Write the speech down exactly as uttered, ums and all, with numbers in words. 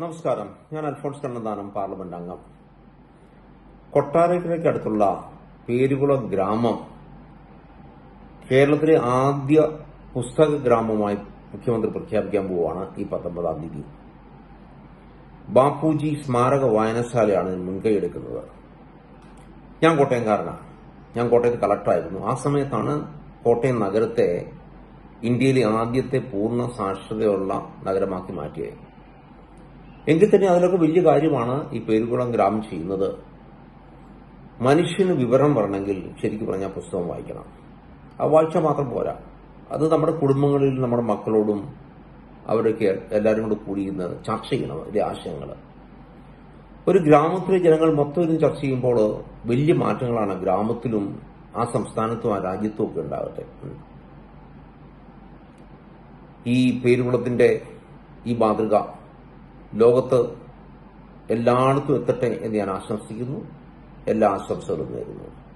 നമസ്കാരം. ഞാൻ അൽഫോൺസ് കണ്ണന്താനം, പാർലമെന്റ് അംഗം. കൊട്ടാരക്കരയ്ക്ക് അടുത്തുള്ള പേരുകുളം ഗ്രാമം കേരളത്തിലെ ആദ്യ പുസ്തക ഗ്രാമമായി മുഖ്യമന്ത്രി പ്രഖ്യാപിക്കാൻ പോവുകയാണ് ഈ പത്തൊമ്പതാം തീയതി. ബാപ്പുജി സ്മാരക വായനശാലയാണ് മുൻകൈയെടുക്കുന്നത്. ഞാൻ കോട്ടയംകാരനാണ്. ഞാൻ കോട്ടയത്ത് കളക്ടറായിരുന്നു. ആ സമയത്താണ് കോട്ടയം നഗരത്തെ ഇന്ത്യയിലെ ആദ്യത്തെ പൂർണ്ണ സാക്ഷരതയുള്ള നഗരമാക്കി മാറ്റിയത്. എങ്കിൽ തന്നെ അതിലൊക്കെ വലിയ കാര്യമാണ് ഈ പേരുകുളം ഗ്രാമം ചെയ്യുന്നത്. മനുഷ്യന് വിവരം വരണമെങ്കിൽ ശരിക്കും പറഞ്ഞാൽ പുസ്തകം വായിക്കണം. ആ വായിച്ചാൽ മാത്രം പോരാ. അത് നമ്മുടെ കുടുംബങ്ങളിൽ നമ്മുടെ മക്കളോടും അവരൊക്കെ എല്ലാവരും കൂടെ കൂടിയിരുന്ന് ചർച്ച ചെയ്യണം അതിലെ ആശയങ്ങൾ. ഒരു ഗ്രാമത്തിലെ ജനങ്ങൾ മൊത്തം ഇരുന്ന് ചർച്ച ചെയ്യുമ്പോൾ വലിയ മാറ്റങ്ങളാണ് ഗ്രാമത്തിലും ആ സംസ്ഥാനത്തും ആ രാജ്യത്തും ഒക്കെ ഉണ്ടാകട്ടെ. ഈ പേരുകുളത്തിന്റെ ഈ മാതൃക ലോകത്ത് എല്ലായിടത്തും എത്തട്ടെ എന്ന് ഞാൻ ആശംസിക്കുന്നു. എല്ലാ ആശംസകളും നേരുന്നു.